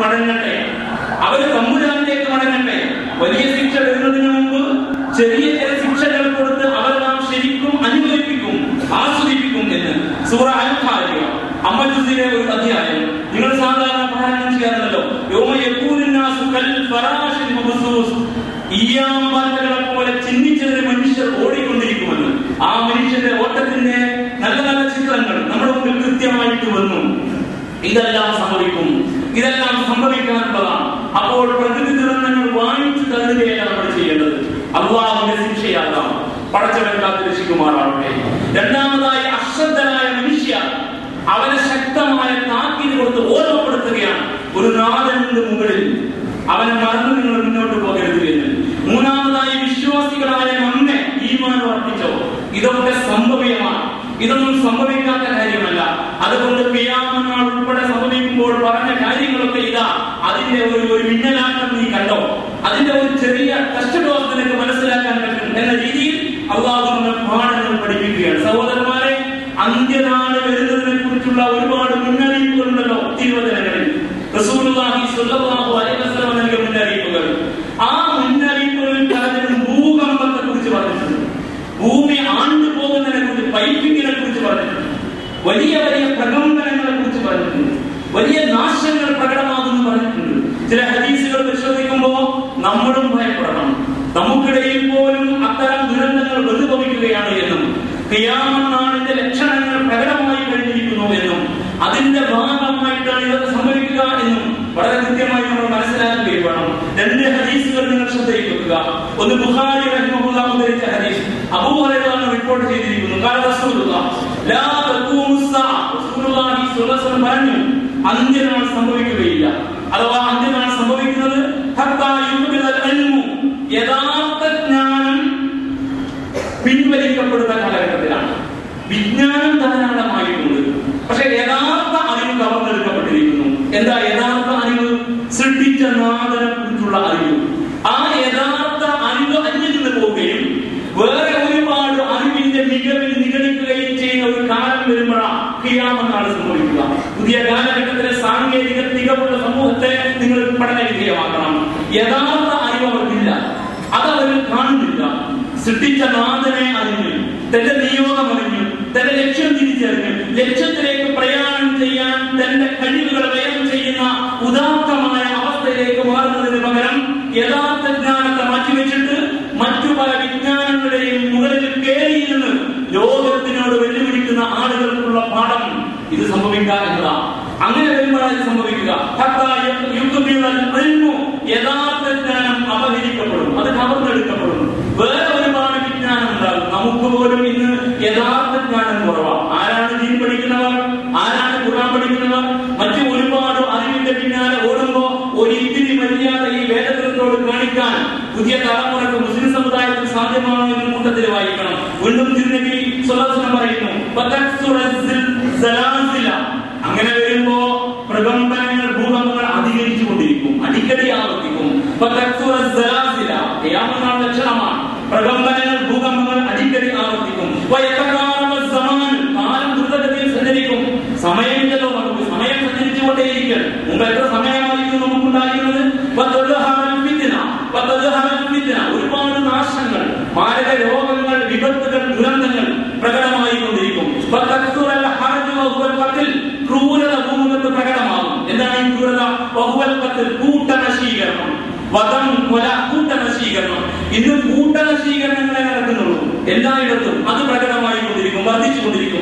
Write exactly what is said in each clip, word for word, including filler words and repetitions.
മടങ്ങട്ടെ, അവര് തമ്പുരാനിലേക്ക് മടങ്ങട്ടെ. വലിയ ശിക്ഷ വരുന്നതിന് മുമ്പ് ചെറിയ ചില ശിക്ഷകൾ കൊടുത്ത് അവർ നാം ശരിക്കും അനുഭവിപ്പിക്കും, ആസ്വദിപ്പിക്കും എന്ന് സൂറ അൽ-ഖാരിയ അമ്പത് ജുസിലെ ഒരു അധ്യായം നിങ്ങൾ സാധാരണ പാരായണം ചെയ്യാറുണ്ടല്ലോ. യൗമ യകൂനുൻ നാസു കൽ ഫറാശിൽ മബ്സൂസ്, ഈയാമ്പാറ്റകളെ പോലെ ചിന്തിച്ചതിന് മനുഷ്യർ ഓടിക്കൊണ്ടിരിക്കുമെന്ന്. ആ മനുഷ്യന്റെ ഓട്ടത്തിന്റെ നല്ല നല്ല ചിത്രങ്ങൾ നമ്മുടെ മുമ്പിൽ കൃത്യമായിട്ട് വന്നു. ഇതെല്ലാം സംഭവിക്കും, ഇതെല്ലാം സംഭവിക്കാനുള്ളതാണ്. അപ്പോൾ പ്രകൃതി ദുരന്തങ്ങൾ വാങ്ങിച്ചു തള്ളുകയല്ല നമ്മൾ ചെയ്യേണ്ടത്. അള്ളാഹുവിന്റെ ശിക്ഷയാകാം, പടച്ചവൻ കാത്ത് രക്ഷിക്കുമാറാവട്ടെ. രണ്ടാമതായി അശ്രദ്ധനായ മനുഷ്യ അവനെ ശക്തമായ താക്കീത് കൊടുത്ത് ഓർമ്മപ്പെടുത്തുകയാണ്, ഒരു നാഥന്റെ മുകളിൽ അവനെ മറന്നു നിങ്ങൾ മുന്നോട്ട് പോകരുത് എന്ന്. മൂന്നാമതായി വിശ്വാസികളായ നമ്മെ ഈമാൻ വർദ്ധിച്ചോ, ഇതൊക്കെ സംഭവ്യമാണ്, ഇതൊന്നും സംഭവിക്കാത്ത കാര്യമല്ല. അതുകൊണ്ട് ഖിയാമത്ത് നാൾ ഉൾപ്പെടെ സംഭവിക്കുമ്പോൾ പറഞ്ഞ കാര്യങ്ങളൊക്കെ ഇതാ, അതിന്റെ ഒരു ഒരു മിന്നലാട്ടം നീ കണ്ടോ, അതിന്റെ ഒരു ചെറിയ കഷ്ടഡോസ് നിനക്ക് മനസ്സിലാക്കാൻ പറ്റും എന്ന രീതിയിൽ അള്ളാഹു നമ്മെ പാഠങ്ങൾ പഠിപ്പിക്കുകയാണ്. സഹോദരന്മാരെ, അന്ത്യനാള് വരുന്നതിനെ കുറിച്ചുള്ള ഒരുപാട് മുന്നറിയിപ്പുകളുണ്ടല്ലോ തിരുവചനങ്ങളിൽ. റസൂലുള്ളാഹി സ്വല്ലല്ലാഹു അലൈഹി വസല്ലം നൽകിയ മുന്നറിയിപ്പുകൾ, ആ മുന്നറിയിപ്പുകളിൽ പലതിനും ഭൂകമ്പത്തെ കുറിച്ച് പറഞ്ഞിട്ടുണ്ട്, ഭൂമി ആണ്ടു പോകുന്നതിനെ കുറിച്ച്, പൈപ്പിങ്ങിനെ കുറിച്ച് പറഞ്ഞിട്ടുണ്ട്, വലിയ വലിയ പ്രകമ്പനങ്ങളെ കുറിച്ച് പറഞ്ഞിട്ടുണ്ട്, വലിയ നാശങ്ങൾ പ്രകടമാകുമെന്ന് പറഞ്ഞിട്ടുണ്ട്. ചില ഹദീസുകൾ പരിശോധിക്കുമ്പോൾ നമ്മളും ഭയപ്പെടണം, നമുക്കിടയിൽ പോലും അത്തരം ദുരന്തങ്ങൾ പ്രതിഭവിക്കുകയാണ് എന്നും ഖിയാമത്ത് നാളിന്റെ ലക്ഷണങ്ങൾ പ്രകടമായി കഴിഞ്ഞിരിക്കുന്നു എന്നും അതിന്റെ ഭാഗമായിട്ടാണ് ഇതൊക്കെ സംഭവിക്കുക എന്നും വളരെ കൃത്യമായി നമ്മൾ മനസ്സിലാക്കുകയും വേണം. രണ്ട് ഹദീസുകൾ നിങ്ങൾ ശ്രദ്ധയിൽ വെക്കുക. ഒന്ന് ബുഖാരി റഹിമഹുല്ലാഹു ഉദ്ധരിച്ച ഹദീസ്, അബൂ ഹുറൈറ റിപ്പോർട്ട് ചെയ്തിരിക്കുന്നു. ഖാല റസൂലുള്ളാഹി ലാ തഖൂമുസ് സഅ, റസൂലുള്ളാഹി സ്വല്ലല്ലാഹു അലൈഹി വസല്ലം പറഞ്ഞു, അന്ത്യനാൾ സംഭവിക്കുകയില്ല, അഥവാ അന്ത്യനാൾ സംഭവിക്കുന്നത് ഹത്താ യുഖ്ബിലൽ ഇൽമു, യഥാർത്ഥ ജ്ഞാനം പിൻവലിക്കപ്പെടുന്ന കാലഘട്ടത്തിലാണ്. വിജ്ഞാനം ധാരാളമായിട്ടുണ്ട്, പക്ഷെ യഥാർത്ഥ അറിവ് കവർന്നെടുക്കപ്പെട്ടിരിക്കുന്നു. എന്താ യഥാർത്ഥ അറിവ്? സൃഷ്ടിച്ച നാഥനെ കുറിച്ചുള്ള അറിവ്. ആ യഥാർത്ഥ അറിവ് അന്യം നിന്ന് പോവുകയും വേറെ ഒരുപാട് അറിവിന്റെ മികവിൽ നിഗണിക്കുകയും ചെയ്യുന്ന ഒരു കാലം വരുമ്പോഴാണ് ഖിയാമത്ത് നാൾ സംഭവിക്കുക. പുതിയ കാലഘട്ടത്തിലെ സാങ്കേതിക തികവുള്ള സമൂഹത്തെ നിങ്ങൾ പഠന വിധേയമാക്കണം. യഥാർത്ഥ അറിവ് അവർക്കില്ല, അതവർ കാണുന്നില്ല. സൃഷ്ടിച്ച നാഥനെ അറിഞ്ഞു, തന്റെ നിയോഗം അറിഞ്ഞു, തന്റെ ലക്ഷ്യം തിരിച്ചറിഞ്ഞു, ലക്ഷ്യത്തിലേക്ക് പ്രയാണം ചെയ്യാൻ തന്റെ കഴിവുകൾ വ്യയം ചെയ്യുന്ന ഉദാത്തമായ അവസ്ഥയിലേക്ക് മാറുന്നതിന് പകരം യഥാർത്ഥ ജ്ഞാനത്തെ മാറ്റിവെച്ചിട്ട് മറ്റു പല വിജ്ഞാനങ്ങളുടെയും മുകളിൽ കയറിയിരുന്ന് ലോകത്തിനോട് വെല്ലുവിളിക്കുന്ന ആളുകൾക്കുള്ള പാഠം ഇത് സംഭവിക്കുക എന്നതാണ്. അങ്ങനെ വരുമ്പോഴാണ് സംഭവിക്കുക. യഥാർത്ഥ ജ്ഞാനം അപഹരിക്കപ്പെടും, അത് കവർന്നെടുക്കപ്പെടും. വേറെ ഒരുപാട് വിജ്ഞാനം ഉണ്ടാകും. നമുക്ക് പോലും ഇന്ന് യഥാർത്ഥ ജ്ഞാനം കുറവാണ്. ആരാണ് ദീൻ പഠിക്കുന്നവർ, ആരാണ് ഖുർആൻ പഠിക്കുന്നവർ, മറ്റു ഒരുപാട് അറിവിന്റെ പിന്നാലെ ഓടുമ്പോ ഒരു ഇത്തിരി മര്യാദ ഈ വേദഗ്രന്ഥത്തോട് കാണിക്കാൻ പുതിയ തലമുറക്ക് മുസ്ലിം സമുദായത്തിൽ സാധ്യമാണോ എന്ന് കൂട്ടത്തിൽ വായിക്കണം. വീണ്ടും തിരുനബി സ്വല്ലല്ലാഹു അലൈഹി വസല്ലം പറയുന്നു, അങ്ങനെ വരുമ്പോ പ്രകമ്പനങ്ങൾ, ഭൂകമ്പങ്ങൾ അധികരിച്ചു കൊണ്ടിരിക്കും, അടിക്കടി ആവർത്തിക്കും. ലക്ഷണമാണ് പ്രകമ്പനങ്ങൾ, ഭൂകമ്പങ്ങൾ അടിക്കടി ആവർത്തിക്കും. കാലം ദ്രുതഗതിയിൽ സഞ്ചരിക്കും. സമയമില്ലല്ലോ നമുക്ക്, സമയം സഞ്ചരിച്ചുകൊണ്ടേയിരിക്കും. മുമ്പ് എത്ര സമയമായിരുന്നു നമുക്കുണ്ടായിരുന്നത്? ഒരുപാട് നാശങ്ങൾ, മാരക രോഗങ്ങൾ, വിപത്തുകൾ, ദുരന്തങ്ങൾ പ്രകടമായി കൊണ്ടിരിക്കും. ക്രൂരത ഭൂമുഖത്ത് പ്രകടമാകും. എന്താണ് ഈ ക്രൂരത? കൂട്ടനശീകരണം, വധം, കൊല, കൂട്ടനശീകരണം. ഇന്ന് കൂട്ടനശീകരണങ്ങളെ നടക്കുന്നുള്ളൂ എല്ലായിടത്തും. അത് പ്രകടമായി കൊണ്ടിരിക്കും, വർദ്ധിച്ചു കൊണ്ടിരിക്കും.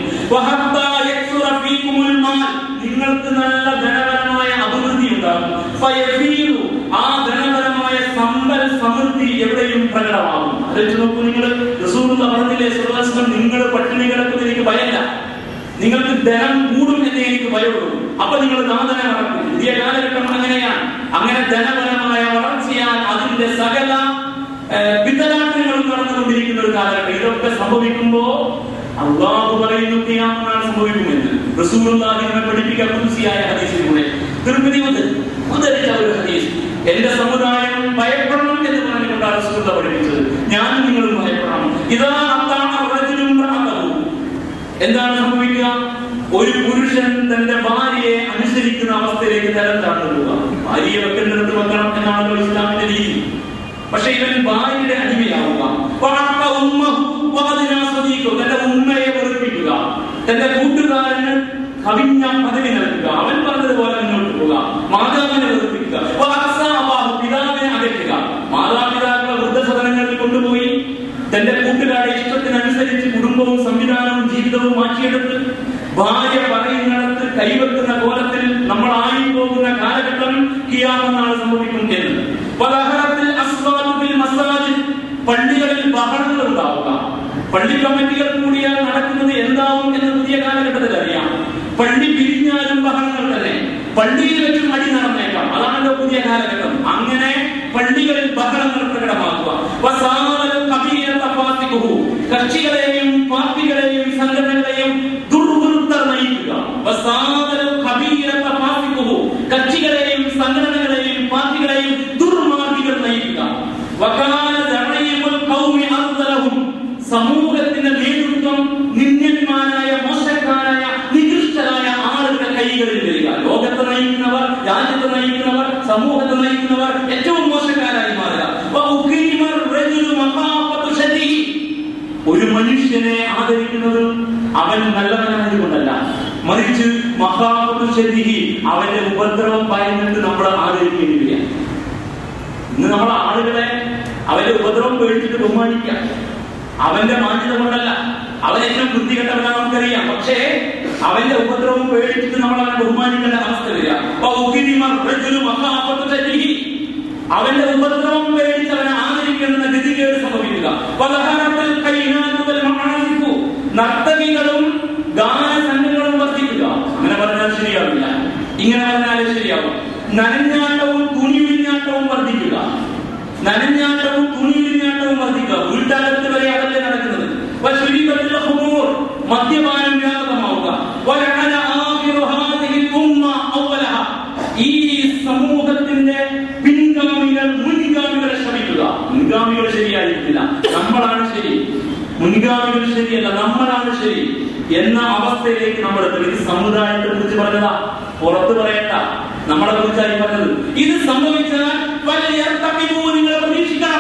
നിങ്ങൾക്ക് നല്ല ധനപരമായ അഭിവൃദ്ധി ഉണ്ടാകും. ആ ധനപരമായ സമ്പൽ സമൃദ്ധി എവിടെയും പ്രകടമാകും. അതെച്ചു നോക്കൂ നിങ്ങൾ. റസൂലുള്ളാഹി പറഞ്ഞില്ലേ സ്വല്ലല്ലാഹു അലൈഹി വസല്ലം, നിങ്ങൾ പട്ടിണി കിടക്കുന്നത് എനിക്ക് ഭയമില്ല, നിങ്ങൾക്ക് ധനം കൂടും എന്നേ എനിക്ക് ഭയമുള്ളൂ. അപ്പൊ നിങ്ങൾ നാഥനെ മറക്കും. പുതിയ കാലഘട്ടം അങ്ങനെയാണ്. അങ്ങനെ ധനപരമായ വളർച്ചയാൽ അതിന്റെ സകല വിതലാട്ടങ്ങളും നടന്നുകൊണ്ടിരിക്കുന്ന ഒരു കാലഘട്ടം. ഇതൊക്കെ സംഭവിക്കുമ്പോ അല്ലാഹു പറയുന്നു ഖിയാമത്ത് നാൾ സംഭവിക്കുമെന്ന്. റസൂലുള്ളാഹി നമ്മെ പഠിപ്പിക്കാൻ ഖുദ്സിയായ ഹദീസിലൂടെ തിർമിദി ഉദ്ധരിച്ച ഒരു ഹദീസ്, എന്റെ സമുദായം ഭയപ്പെടണം എന്ന് പറഞ്ഞുകൊണ്ടാണ് റസൂലുള്ളാഹി പഠിപ്പിച്ചത്. ഞാനും നിങ്ങളും ഭയപ്പെടണം. ഇതാ എന്താണ് സംഭവിക്കുക? ഒരു പുരുഷൻ തന്റെ ഭാര്യയെ അനുസരിക്കുന്ന അവസ്ഥയിലേക്ക് തരം താഴ്ന്നു പോവുക. ഭാര്യ മാറ്റിയെടുത്ത് ഭാര്യ പറയുന്നിടത്ത് കൈവെക്കുന്ന കോലത്തിൽ നമ്മൾ ആയി പോകുന്ന കാലഘട്ടം ഖിയാമത്ത് നാൾ സംഭവിക്കും എന്ന്. വലഹറത്തിൽ അസ്വാദുൽ മസാജിദ്, പള്ളികളിൽ ബഹളങ്ങൾ ഉണ്ടാവുക. പള്ളി കമ്മിറ്റികൾ കൂടിയാൽ നടക്കുന്നത് എന്താവും എന്ന് പുതിയ കാലഘട്ടത്തിൽ അറിയാം. പള്ളി പിരിഞ്ഞാലും ബഹളങ്ങൾ തന്നെ, പള്ളിയിൽ വെച്ചും അടി നടന്നേക്കാം. അതാണല്ലോ പുതിയ കാലഘട്ടം. അങ്ങനെ പള്ളികളിൽ ബഹളങ്ങൾ പ്രകടമാക്കുക. കക്ഷികളെയും പാർട്ടികളെയും സംഘടനകളെയും ദുർവൃത്തർ നയിക്കുക. കക്ഷികളെയും സംഘടനകളെയും പാർട്ടികളെയും ദുർമാർഗികൾ നയിക്കുക. സമൂഹത്തിന്റെ നേതൃത്വം നിന്ദ്യന്മാരായ, മോശക്കാരായ, നികൃഷ്ടരായ ആളുകളുടെ കൈകളിൽ വരിക. ലോകത്തെ നയിക്കുന്നവർ, രാജ്യത്തെ നയിക്കുന്നവർ, സമൂഹത്തെ നയിക്കുന്നവർ ഏറ്റവും മോശക്കാരായി മാറുക. ഒരു മനുഷ്യനെ ആദരിക്കുന്നത് അവൻ നല്ലവനായതുകൊണ്ടല്ല, മറിച്ച് മഹാപത്തു ശരിഹി, അവന്റെ ഉപദ്രവം പറയുന്നിട്ട് നമ്മൾ ആദരിക്കേണ്ടി വരിക. ഇന്ന് നമ്മൾ ആളുകളെ അവന്റെ ഉപദ്രവം പേടിച്ചിട്ട് ബഹുമാനിക്കാം. അവന്റെ മാന്യത കൊണ്ടല്ല, അവനെല്ലാം വൃത്തികെട്ടവനാണ് നമുക്കറിയാം. പക്ഷേ അവന്റെ ഉപദ്രവം പേടിച്ചിട്ട് നമ്മൾ അവനെ ബഹുമാനിക്കേണ്ട അവസ്ഥ വരിക. അവന്റെ ഉപദ്രവം പേടിച്ച് അവനെ ആദരിക്കുന്ന ഗതികേട് സംഭവിക്കുക. നർത്തകികളും ഗാനസംഘങ്ങളും വർദ്ധിക്കുക. അങ്ങനെ പറഞ്ഞാൽ ശരിയാവില്ല, ഇങ്ങനെ പറഞ്ഞാലേ ശരിയാവും. നനഞ്ഞാട്ടവും തുണിയുരിഞ്ഞാട്ടവും വർദ്ധിക്കുക. നനഞ്ഞാട്ടവും തുണിയുരിഞ്ഞാട്ടവും വർദ്ധിക്കുക. വീട്ടാലത്ത് വരെ അതല്ലേ നടക്കുന്നത്. മദ്യപാനം വ്യാപകമാവുക. ഈ സമൂഹത്തിന്റെ പിൻഗാമികൾ മുൻഗാമികളെ ശ്രമിക്കുക. മുൻഗാമികൾ ശരിയായിരിക്കില്ല, നമ്മളാണ് ശരി. മുൻഗാമികൾ ശരിയല്ല, നമ്മളാണ് ശരി എന്ന അവസ്ഥയിലേക്ക് നമ്മൾ എത്തും. ഇത് സമുദായത്തെ കുറിച്ച് പറഞ്ഞതാ, പുറത്ത് പറയണ്ട, നമ്മളെ കുറിച്ചായി പറഞ്ഞത്. ഇത് സംഭവിച്ചാൽ നിങ്ങൾ പ്രതീക്ഷിക്കണം.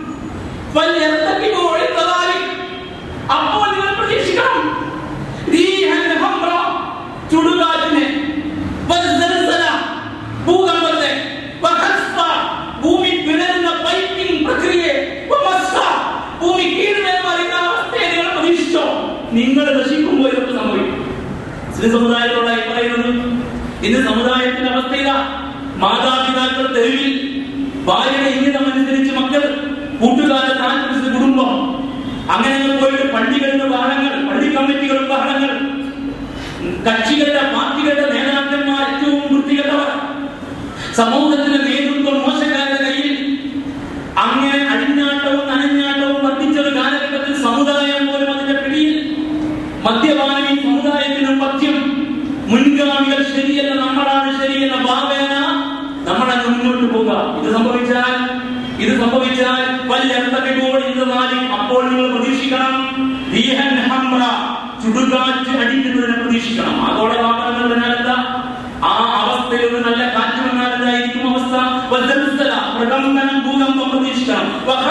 അപ്പോൾ നിങ്ങൾ പ്രതീക്ഷിക്കണം ചുടുകാറ്റിനെ, ഭൂകമ്പത്തെ, ഭൂമി പിളരുന്ന പൈപ്പിംഗ് പ്രക്രിയയെ, ഭൂമി കീഴ്മേൽ മറിയുന്ന അവസ്ഥയെ നിങ്ങൾ പ്രതീക്ഷിച്ചോ? നിങ്ങൾ നശിക്കുമ്പോൾ ഇതൊക്കെ സംഭവിക്കും. മുസ്ലിം സമുദായത്തോടായി പറയുന്നത് ഇന്ന് സമുദായത്തിന്റെ അവസ്ഥ ഇതാ. മാതാപിതാക്കൾ തെരുവിൽ, ഭാര്യയുടെ ഇംഗിതമനുസരിച്ച് മക്കൾ, കൂട്ടുകാരെ താല്പര്യ കുടുംബം, അങ്ങനെ പോയിട്ട് പള്ളികളുടെ ബഹളങ്ങൾ, പള്ളി കമ്മിറ്റികളുടെ ബഹളങ്ങൾ, കക്ഷികളുടെ പാർട്ടികളുടെ നേതാക്കന്മാർ ഏറ്റവും വൃത്തികെട്ടവർ, സമൂഹത്തിന്റെ നേതൃത്വം മോശക്കാരുടെ കയ്യിൽ. അങ്ങനെ അടിഞ്ഞാട്ടവും നനഞ്ഞാട്ടവും വർദ്ധിച്ചൊരു കാലഘട്ടത്തിൽ സമുദായം പോലും അതിന്റെ പിടിയിൽ. മദ്യപാനി സമുദായത്തിനും പഥ്യം. മുൻഗാമികൾ ശരിയല്ല, നമ്മളാണ് ശരിയെന്ന ഭാവേന നമ്മളങ്ങ് മുന്നോട്ട് പോകുക. ഇത് സംഭവിച്ചാൽ ഇത് സംഭവിച്ചാൽ വലിയ അപ്പോൾ നിങ്ങൾ പ്രതീക്ഷിക്കണം, ചുടുകാറ്റ് അടിക്കുന്നതിനെ പ്രതീക്ഷിക്കണം. ആഗോളതാപനം എന്താ? ആ അവസ്ഥയിൽ ഒരു നല്ല കാറ്റ് വന്നാൽ എന്തായിരിക്കും അവസ്ഥ? പ്രകമ്പനം, ഭൂകമ്പം പ്രതീക്ഷിക്കണം.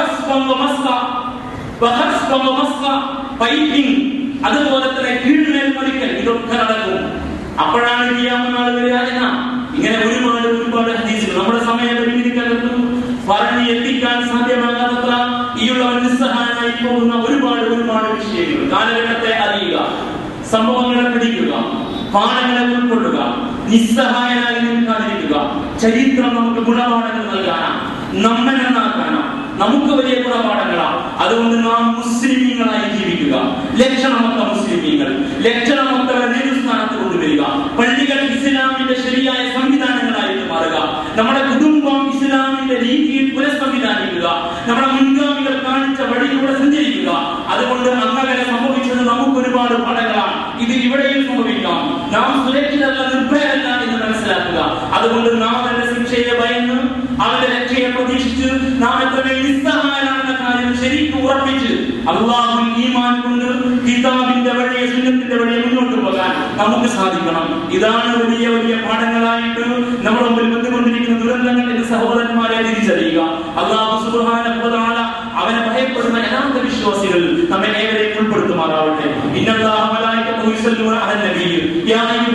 പൈപ്പിംഗ്, അതുപോലെ തന്നെ കീഴ്മേൽ മറിക്കൽ, ഇതൊക്കെ നടക്കും. അപ്പോഴാണ് ഖിയാമത്ത് നാൾ വരിക എന്ന ഇങ്ങനെ ഒരുപാട് ഒരുപാട് ഹദീസുകൾ നമ്മുടെ സമയപരിമിതിക്കകത്ത് പറഞ്ഞ് എത്തിക്കാൻ സാധ്യമാകാത്തത്ര ഈയുള്ളവൻ നിസ്സഹായനായി പോകുന്ന ഒരുപാട് ഒരുപാട് വിഷയങ്ങൾ. കാലഘട്ടത്തെ അറിയുക, സംഭവങ്ങളെ പിടിക്കുക, പാഠങ്ങളെ ഉൾക്കൊള്ളുക, നിസ്സഹായനായി നിൽക്കാതിരിക്കുക. ചരിത്രം നമുക്ക് ഗുണപാഠങ്ങൾ നൽകാനാണ്, നമ്മെ നന്നാക്കാനാണ്, നമുക്ക് വലിയ ഗുണപാഠങ്ങളാണ്. അതുകൊണ്ട് നാം മുസ്ലിമീങ്ങളായി ജീവിക്കുക. ലക്ഷണമൊത്ത മുസ്ലിമീങ്ങൾ, ലക്ഷണമൊത്തവരെ നേതൃസ്ഥാനത്ത് കൊണ്ടുവരിക. പള്ളികൾ ഇസ്ലാമിന്റെ ശരിയായ സംവിധാനങ്ങളായിട്ട് മാറുക. നമ്മുടെ കുടുംബം ഇസ്ലാമിന്റെ രീതിയിൽ പുനഃസംവിധാനിക്കുക. നമ്മുടെ മുൻഗാമികൾ കാണിച്ച വഴിയിലൂടെ സഞ്ചരിക്കുക. അതുകൊണ്ട് അങ്ങനെ സംഭവിച്ചത് നമുക്ക് ഒരുപാട് പാഠങ്ങളാണ്. ഇത് ഇവിടെയും സംഭവിക്കാം. നാം സുരക്ഷിതല്ല, നിർഭയരല്ല എന്ന് മനസ്സിലാക്കുക. അതുകൊണ്ട് നാം അവന്റെ ശിക്ഷയെ ഭയന്ന്, അവന്റെ രക്ഷയെ പ്രതീക്ഷിച്ച്, നാം എത്ര നിസ്സഹായനാണെന്ന കാര്യം ശരിക്കും ഉറപ്പിച്ച് അല്ലാഹു ഈമാൻ കൊണ്ട് കിതാബിന്റെ വഴിയെ, സുന്നത്തിന്റെ വഴിയെ മുന്നോട്ട് പോകാൻ നമുക്ക് സാധിക്കണം. ഇതാണ് വലിയ വലിയ പാഠങ്ങളായിട്ട് നമ്മുടെ മുമ്പിൽ വന്നുകൊണ്ടിരിക്കുന്ന ദുരന്തങ്ങൾ എന്ന് സഹോദരന്മാരെ തിരിച്ചറിയുക. അല്ലാഹു സുബ്ഹാനഹു വ തആല അവനെ ഭയപ്പെടുന്ന യഥാർത്ഥ വിശ്വാസികൾ നമ്മെ ഏവരെയും ഉൾപ്പെടുത്തുമാറാവട്ടെ. ഇന്നല്ലാഹു മലായികതഹു യുസല്ലൂന അലൻ നബിയ്യ യാ